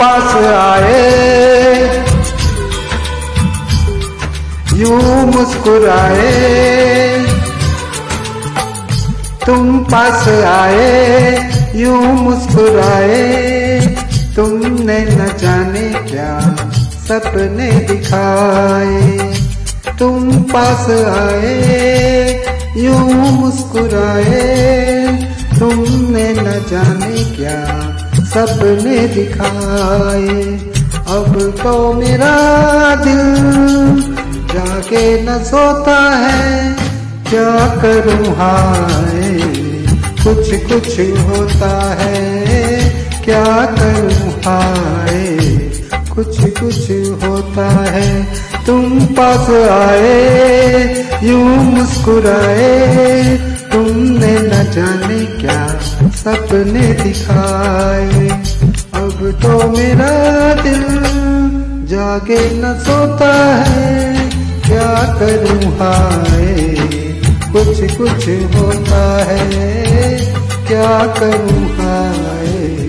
पास आए यूं मुस्कुराए, तुम पास आए यूं मुस्कुराए, तुमने न जाने क्या सपने दिखाए। तुम पास आए यूं मुस्कुराए, तुमने न जाने क्या सपने दिखाए। अब तो मेरा दिल जाके न सोता है, क्या करूं हाय कुछ कुछ होता है, क्या करूं हाय कुछ कुछ होता है। तुम पास आए यूं मुस्कुराए, तुमने न जाने क्या सपने दिखाए। अब तो मेरा दिल जागे न सोता है, क्या करूं हाय कुछ कुछ होता है, क्या करूं हाय।